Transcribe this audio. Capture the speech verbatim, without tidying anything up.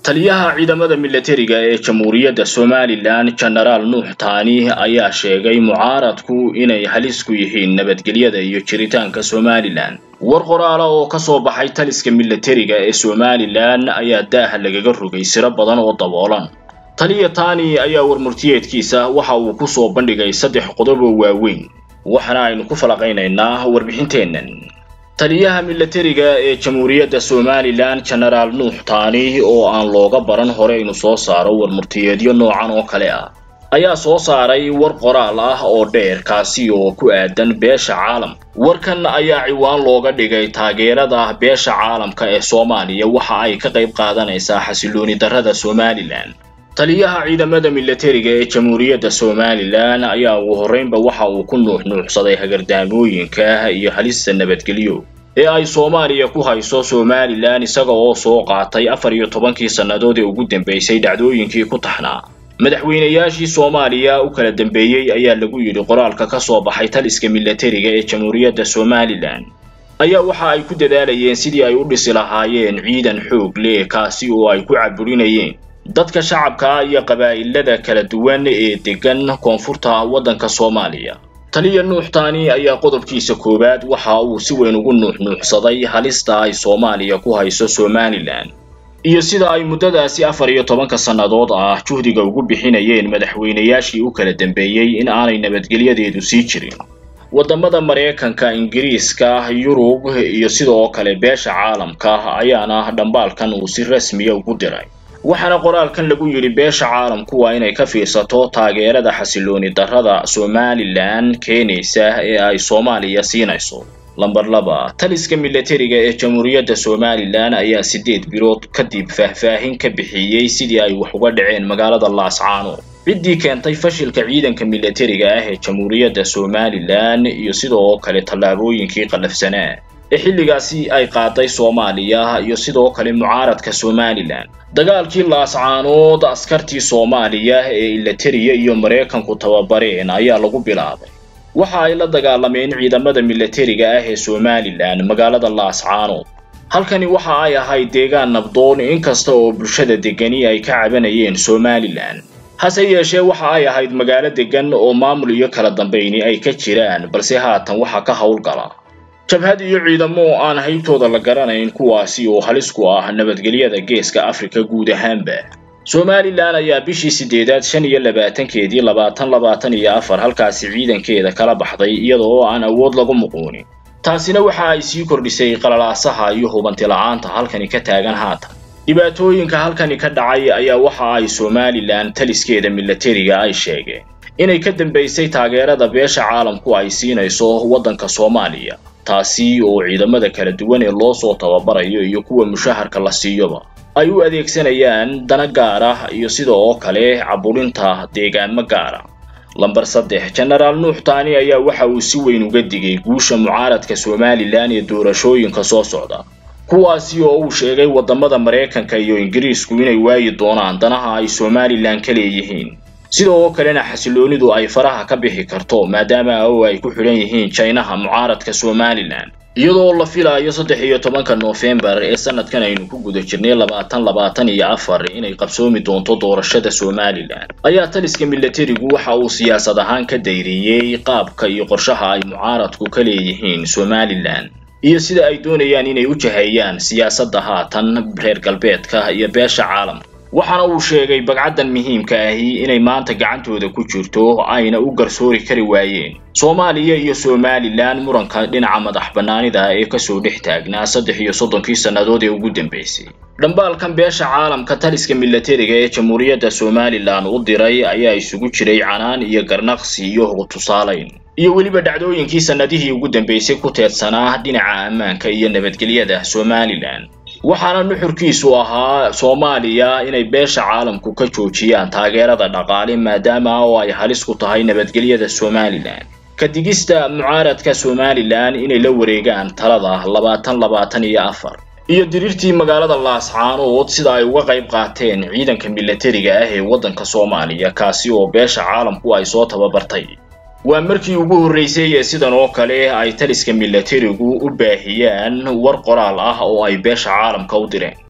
taliyaha ciidamada militariga ee Jamhuuriyadda Somaliland General Nuux Taani ayaa sheegay mucaaradku inay halis ku yihiin nabadgelyada iyo jiritaanka Somaliland. war qoraal oo ka soo baxay taliska militariga ee Somaliland ayaa daaha lagaga rogay siro badan oo daboolan. Taliya Taani ayaa warmurtiyeedkiisa waxa uu ku soo bandhigay saddex qodob oo waaweyn, waxaana aynu ku falaqaynaynaa warbixinteennan. taliyaha militariga ee Jamhuuriyadda Somaliland General Nuux Taani oo aan looga baran hore inuu soo saaro warmurtiyeedyo noocan oo kale ah ayaa soo saaray war qoraal ah oo dheer kaasi oo ku aadan beesha caalam. warkan ayaa ciwaan looga dhigay taageerada beesha caalamka ee Soomaaliya waxa ay ka qayb qaadanaysaa xasilooni darrada Somaliland. taliyaha ciidamada militariga ee Jamhuuriyadda Somaliland ayaa ugu horreynba waxa uu ku nuuxnuuxsaday hagardaamooyinka iyo halista nabadgelyo ee ay Soomaaliya ku hayso Somaliland isaga oo soo qaatay afar iyo tobankii sanadood ee ugu dambeysay dhacdooyinkii ku taxnaa madaxweynayaashii Soomaaliya u kala dambeeyay ayaa lagu yiri qoraalka ka soo baxay taliska militariga ee Jamhuuriyadda Somaliland. ayaa waxa ay ku dadaalayeen sidii ay u dhisi lahaayeen ciidan xoog leh kaasi oo ay ku caburinayeen dadka shacabka iyo qabaa'ilada kala duwan ee degan koonfurta waddanka Soomaaliya. taliya Nuux Taani ayaa qodobkiisa koobaad waxa uu si weyn ugu nuuxnuuxsaday halista ay Soomaaliya ku hayso Somaliland iyo sida ay muddadaasi afar iyo tobanka sanadood ah juhdiga ugu bixinayeen madaxweynayaashii u kala dambeeyay in aanay nabadgelyadeedu sii jirin. wadamada Mareykanka, Ingiriiska, Yurub iyo sidoo kale beesha caalamka ayaana dhambaalkan uu si rasmi ah ugu diray. waxaana qoraalkan lagu yiri beesha caalamku waa inay ka fiirsato taageerada xasilooni darrada Somaliland keenaysa ee ay Soomaaliya siinayso. lambar laba taliska militariga ee Jamhuuriyadda Somaliland ayaa sideed bilood kadib faahfaahin ka bixiyay sidii ay wax uga dhaceen magaalada Laascaanood. ciddii keentay fashilka ciidanka militariga ah ee Jamhuuriyadda Somaliland iyo sidoo kale tallaabooyinkii qalafsanaa ee xilligaasi ay qaaday Soomaaliya iyo sidoo kale mucaaradka Somaliland. dagaalkii Laascaanood askartii Soomaaliya ee militariga iyo Mareykanku tababareen ayaa lagu bilaabay. waxa ay la dagaalameen ciidamada militariga ah ee Somaliland magaalada Laascaanood. halkani waxa ay ahayd deegaan nabdoon inkasta oo bulshada degani ay ka cabanayeen Somaliland. hase yeeshee waxa ay ahayd magaalo degan oo maamul iyo kala dambeyn ay ka jiraan, balse haatan waxa ka howlgala jabhad iyo ciidamo aan haybtooda la garanayn kuwaasi oo halis ku ah nabadgelyada geeska Afrika guud ahaanba. Somaliland ayaa bishii sideedaad shan iyo labaatankeedii labaatan labaatan iyo afar halkaasi ciidankeeda kala baxday iyadoo aan awood lagu muquunin. taasina waxa ay sii kordhisay qalalaasaha iyo hubanti la'aanta halkani ka taagan haatan. dhibaatooyinka halkani ka dhacay ayaa waxa ay Somaliland taliskeeda militariga ay sheegeen inay ka dambeysay taageerada beesha caalamku ay siinayso waddanka Soomaaliya, taasi oo ciidamada kala duwan ee loo soo tababarayo iyo kuwa mushaharka la siiyoba ay u adeegsanayaan dana gaar ah iyo sidoo kale caburinta deegaanka gaar ah. lambar saddex General Nuux Taani ayaa waxa uu si weyn uga digay guusha mucaaradka Somaliland ee doorashooyinka soo socda, kuwaasi oo uu sheegay wadamada Mareykanka iyo Ingiriisku inay waayi doonaan danaha ay Somaliland ka leeyihiin. sidoo kalena xasiloonidu ay faraha ka bixi karto maadaama ay ku xiran yihiin Chinaha mucaaradka Somaliland. iyadoo la filayo saddex iyo tobanka November ee sanadkan aynu ku guda jirnay labaatan labaatan iyo afar inay qabsoomi doonto doorashada Somaliland. ayaa taliska militarigu waxa uu siyaasad ahaan ka dayriyay qaabka iyo qorshaha ay mucaaradku ka leeyihiin Somaliland iyo sida ay doonayaan inay u jahayaan siyaasadda haatan reer galbeedka iyo beesha caalamka. waxaana uu sheegay bagcadan muhiimka ahi inay maanta gacantooda ku jirto ayna u garsoori kari waayeen Soomaaliya iyo Somaliland muranka dhinaca madax banaanida ee ka soo dhex taagnaa saddex iyo soddonkii sanadood ee ugu dambeysay. dhambaalkan beesha caalamka taliska militariga ee Jamhuuriyadda Somaliland u diray ayaa isugu jiray canaan iyo garnaqsi iyo tusaaleyn iyo weliba dhacdooyinkii sanadihii ugu dambeysay ku teedsanaa dhinaca ammaanka iyo nabadgelyada Somaliland. waxaana nuxurkiisu ahaa Soomaaliya inay beesha caalamku ka joojiyaan taageerada dhaqaale maadaama oo ay halis ku tahay nabadgelyada Somaliland. ka digista mucaaradka Somaliland inay la wareegaan talada labaatan labaatan iyo afar iyo dirirtii magaalada Laascaanood sida ay uga qayb qaateen ciidanka militariga ah ee waddanka Soomaaliya kaasi oo beesha caalamku ay soo tababartay. waa markii ugu horeysay ee sidan oo kale ay taliska militarigu u baahiyaan war qoraal ah oo ay beesha caalamka u direen.